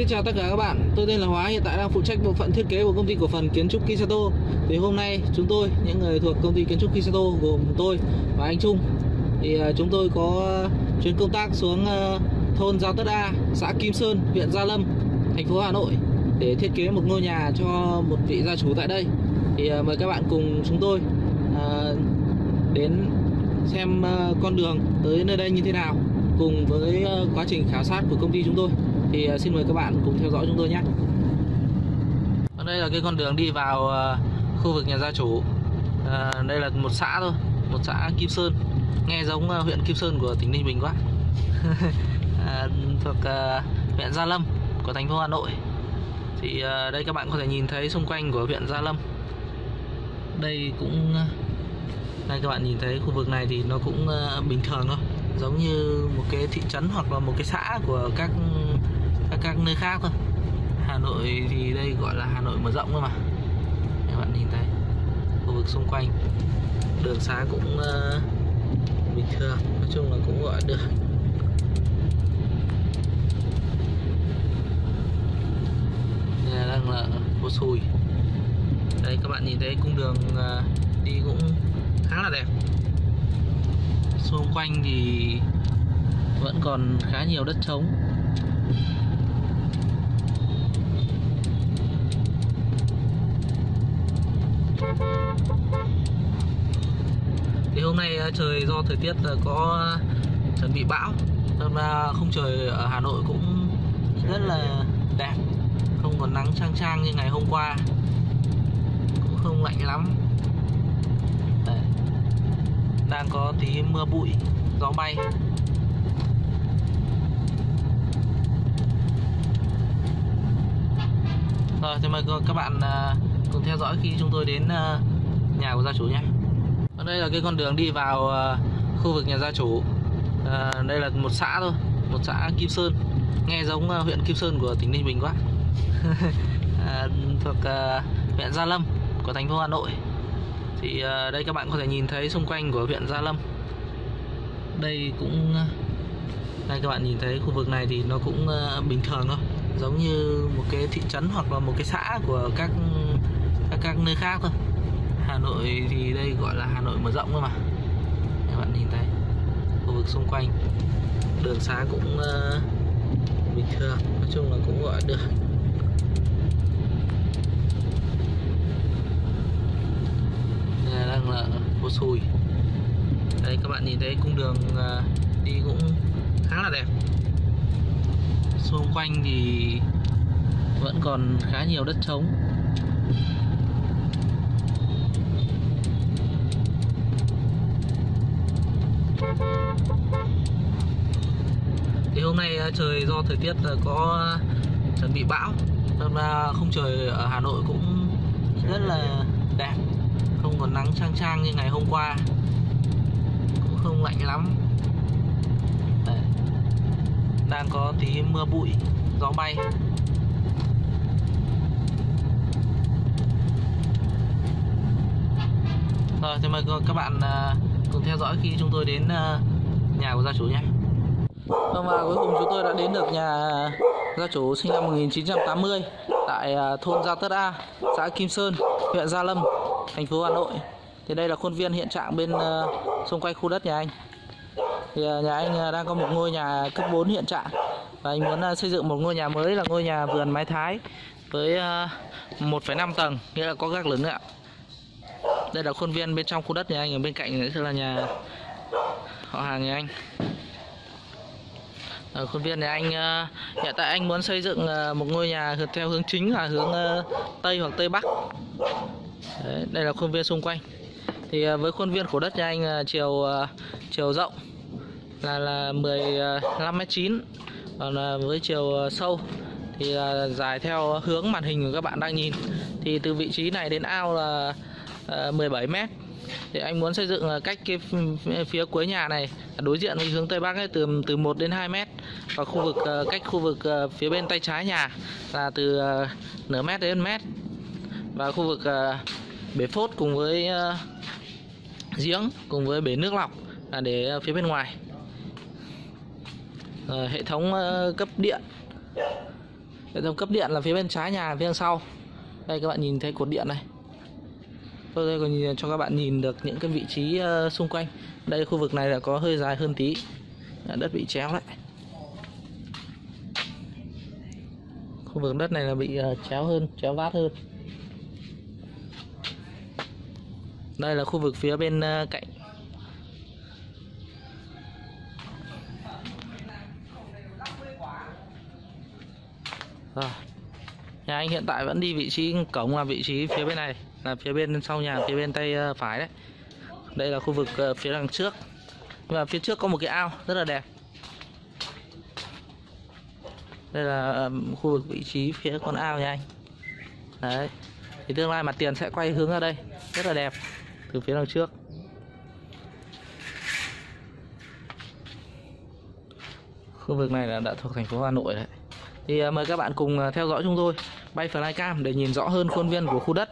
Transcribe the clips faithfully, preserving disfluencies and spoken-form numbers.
Xin chào tất cả các bạn, tôi tên là Hóa, hiện tại đang phụ trách bộ phận thiết kế của công ty cổ phần kiến trúc Kisato. Thì hôm nay chúng tôi, những người thuộc công ty kiến trúc Kisato gồm tôi và anh Trung, thì chúng tôi có chuyến công tác xuống thôn Giao Tất A, xã Kim Sơn, huyện Gia Lâm, thành phố Hà Nội để thiết kế một ngôi nhà cho một vị gia chủ tại đây. Thì mời các bạn cùng chúng tôi đến xem con đường tới nơi đây như thế nào, cùng với quá trình khảo sát của công ty chúng tôi. Thì xin mời các bạn cùng theo dõi chúng tôi nhé. Đây là cái con đường đi vào khu vực nhà gia chủ. à, Đây là một xã thôi, một xã Kim Sơn, nghe giống huyện Kim Sơn của tỉnh Ninh Bình quá. à, Thuộc uh, huyện Gia Lâm của thành phố Hà Nội. Thì uh, đây các bạn có thể nhìn thấy xung quanh của huyện Gia Lâm. Đây cũng đây các bạn nhìn thấy khu vực này thì nó cũng uh, bình thường thôi, giống như một cái thị trấn hoặc là một cái xã của các các, các nơi khác thôi. Hà Nội thì đây gọi là Hà Nội mở rộng cơ mà. Các bạn nhìn thấy khu vực xung quanh đường xá cũng uh, bình thường, nói chung là cũng gọi được. Đây đang là Phố Sùi. Đây các bạn nhìn thấy cung đường uh, đi cũng khá là đẹp. Xung quanh thì vẫn còn khá nhiều đất trống. Thì hôm nay trời do thời tiết có chuẩn bị bão, nên là không trời ở Hà Nội cũng rất là đẹp, không còn nắng chang chang như ngày hôm qua, cũng không lạnh lắm. Đây, đang có tí mưa bụi, gió bay. Rồi, thì mời các bạn cùng theo dõi khi chúng tôi đến nhà của gia chủ nhé. Đây là cái con đường đi vào khu vực nhà gia chủ. à, Đây là một xã thôi, một xã Kim Sơn, nghe giống huyện Kim Sơn của tỉnh Ninh Bình quá. à, Thuộc uh, huyện Gia Lâm của thành phố Hà Nội. Thì uh, đây các bạn có thể nhìn thấy xung quanh của huyện Gia Lâm. Đây cũng đây các bạn nhìn thấy khu vực này thì nó cũng uh, bình thường thôi, giống như một cái thị trấn hoặc là một cái xã của các các, các nơi khác thôi. Hà Nội thì đây gọi là Hà Nội mở rộng cơ mà. Các bạn nhìn thấy khu vực xung quanh đường xá cũng uh, bình thường, nói chung là cũng gọi được. Đây đang là Phố Sùi. Đây các bạn nhìn thấy cung đường uh, đi cũng khá là đẹp. Xung quanh thì vẫn còn khá nhiều đất trống. Thì hôm nay trời do thời tiết có chuẩn bị bão, nên là không trời ở Hà Nội cũng rất là đẹp, không còn nắng chang chang như ngày hôm qua, cũng không lạnh lắm. Đây, đang có tí mưa bụi, gió bay. Rồi, thì mời các bạn cùng theo dõi khi chúng tôi đến nhà của gia chủ nhé. Vâng, và cuối cùng chúng tôi đã đến được nhà gia chủ sinh năm một nghìn chín trăm tám mươi tại thôn Giao Tất A, xã Kim Sơn, huyện Gia Lâm, thành phố Hà Nội. Thì đây là khuôn viên hiện trạng bên xung quanh khu đất nhà anh. Thì nhà anh đang có một ngôi nhà cấp bốn hiện trạng, và anh muốn xây dựng một ngôi nhà mới là ngôi nhà vườn mái Thái với một phẩy năm tầng, nghĩa là có gác lửng ạ. Đây là khuôn viên bên trong khu đất nhà anh, ở bên cạnh sẽ là nhà họ hàng nhà anh. Ở khuôn viên này anh hiện tại anh muốn xây dựng một ngôi nhà theo hướng chính là hướng Tây hoặc Tây Bắc. Đấy, đây là khuôn viên xung quanh. Thì với khuôn viên của đất nhà anh chiều chiều rộng là là mười lăm mét chín, còn với chiều sâu thì dài theo hướng màn hình của các bạn đang nhìn. Thì từ vị trí này đến ao là mười bảy mét. Thì anh muốn xây dựng cách cái phía cuối nhà này đối diện với hướng Tây Bắc ấy, từ từ một đến hai mét, và khu vực cách khu vực phía bên tay trái nhà là từ nửa mét đến mét, và khu vực bể phốt cùng với giếng cùng với bể nước lọc là để phía bên ngoài. Hệ thống cấp điện Hệ thống cấp điện là phía bên trái nhà, phía đằng sau. Đây các bạn nhìn thấy cột điện này. Tôi đây còn nhìn cho các bạn nhìn được những cái vị trí uh, xung quanh. Đây khu vực này là có hơi dài hơn tí, đất bị chéo lại. Khu vực đất này là bị uh, chéo hơn, chéo vát hơn. Đây là khu vực phía bên uh, cạnh. Rồi. Nhà anh hiện tại vẫn đi vị trí cổng là vị trí phía bên này, là phía bên sau nhà, phía bên tay phải đấy. Đây là khu vực phía đằng trước. Nhưng mà phía trước có một cái ao rất là đẹp. Đây là khu vực vị trí phía con ao nha anh. Đấy. Thì tương lai mặt tiền sẽ quay hướng ra đây, rất là đẹp từ phía đằng trước. Khu vực này là đã thuộc thành phố Hà Nội đấy. Thì mời các bạn cùng theo dõi chúng tôi bay flycam để nhìn rõ hơn khuôn viên của khu đất.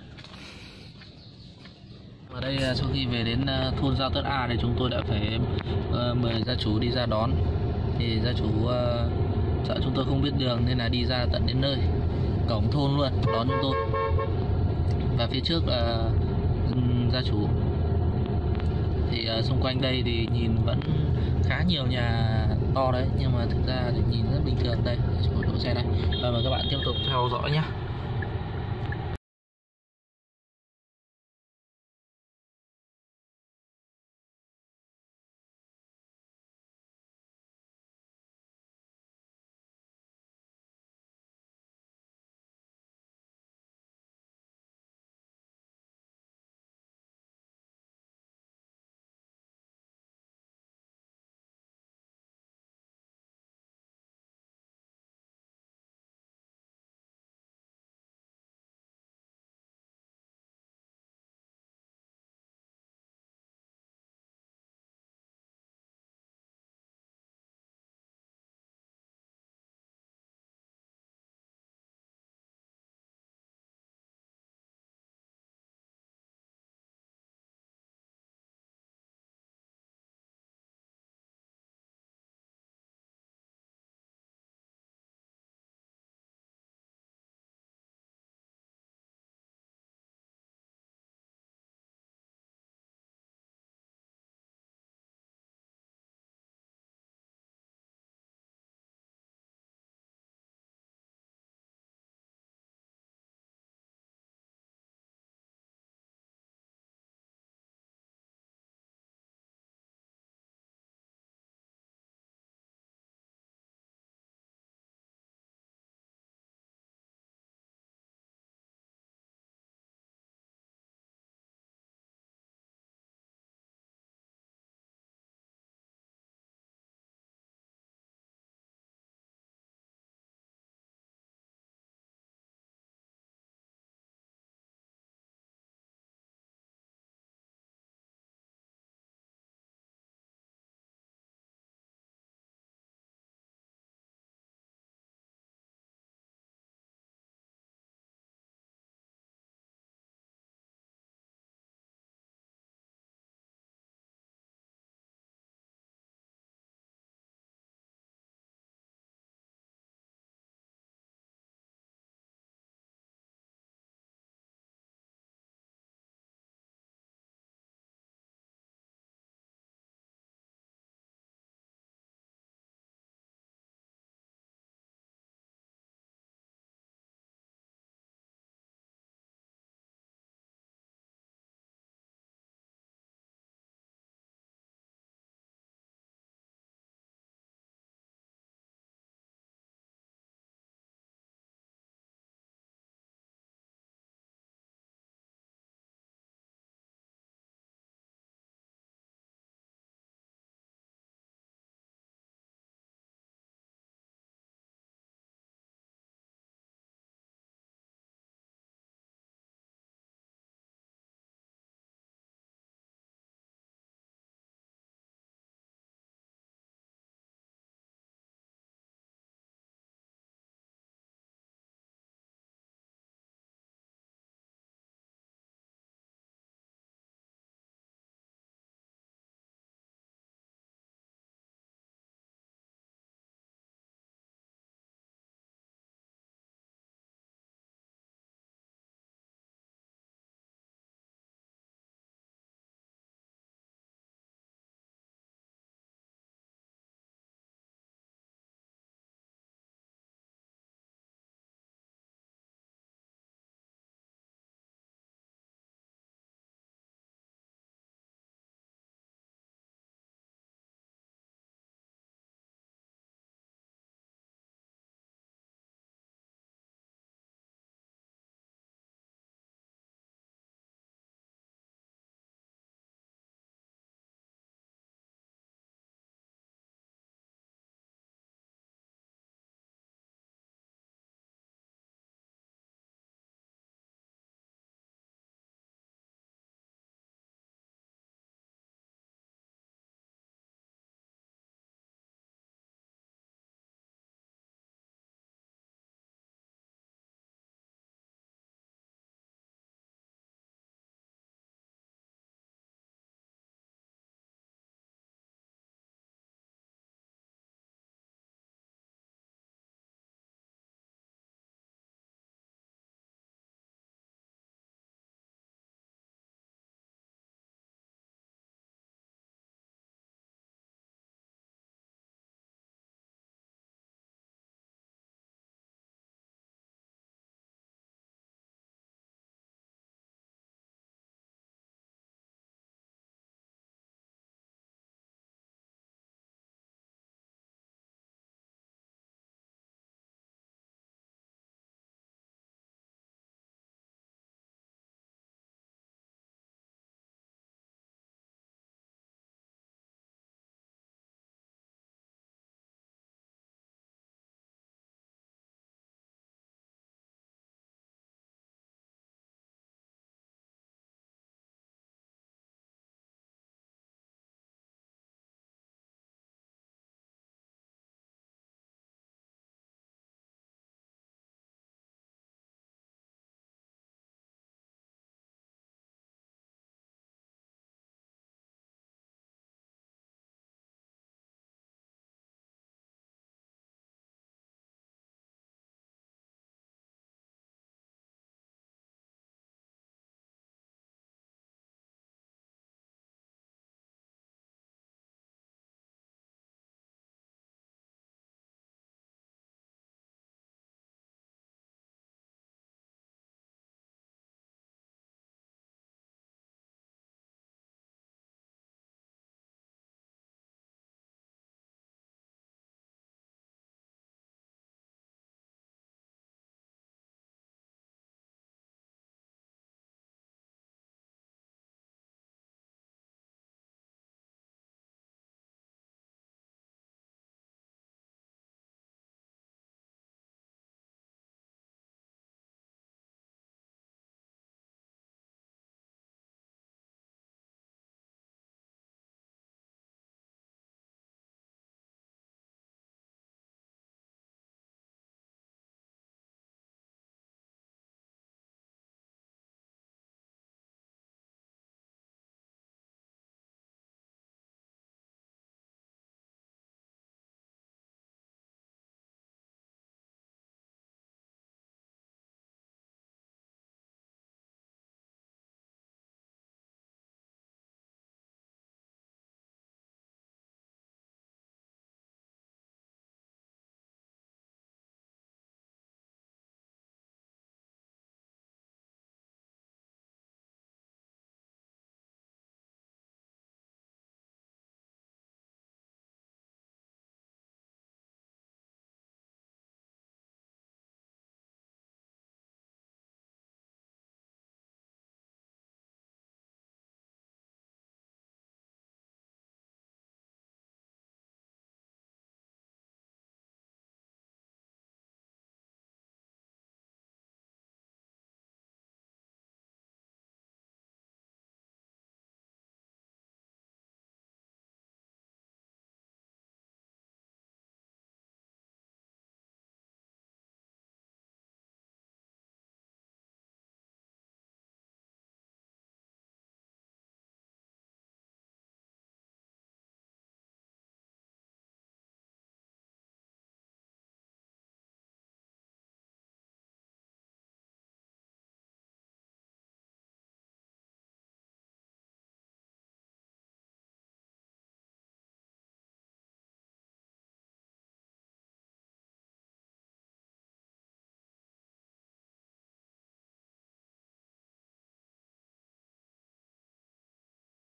Ở đây sau khi về đến thôn Giao Tất A thì chúng tôi đã phải uh, mời gia chủ đi ra đón. Thì gia chủ uh, sợ chúng tôi không biết đường nên là đi ra tận đến nơi, cổng thôn luôn đón chúng tôi. Và phía trước là uh, gia chủ. Thì uh, xung quanh đây thì nhìn vẫn khá nhiều nhà to đấy, nhưng mà thực ra thì nhìn rất bình thường. Đây chỗ đỗ xe đây. Và mời các bạn tiếp tục theo dõi nhé.